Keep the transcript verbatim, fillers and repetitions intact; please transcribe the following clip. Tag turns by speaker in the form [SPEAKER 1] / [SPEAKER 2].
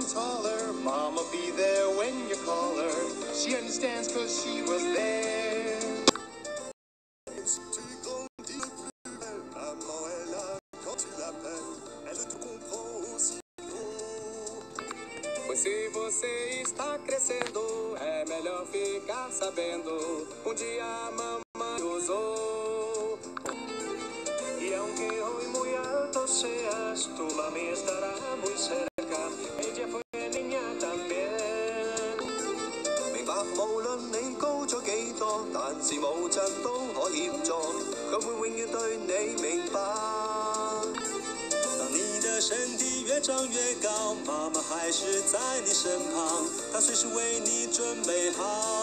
[SPEAKER 1] taller. Mama be there when you call her. She understands cause she was there. Maman est là quand tu l'appelles. Elle te comprend aussitôt. Pois se você está crescendo, é melhor ficar sabendo. Um dia a mamãe usou. Y aunque hoy muy alto seas, tu mami estará muy cerca. Ella fue niña también. 明白無論你高咗幾多，但是母親都可協助，佢會永遠對你明白。當你的身體越長越高，媽媽還是在你身旁，她隨時為你準備好。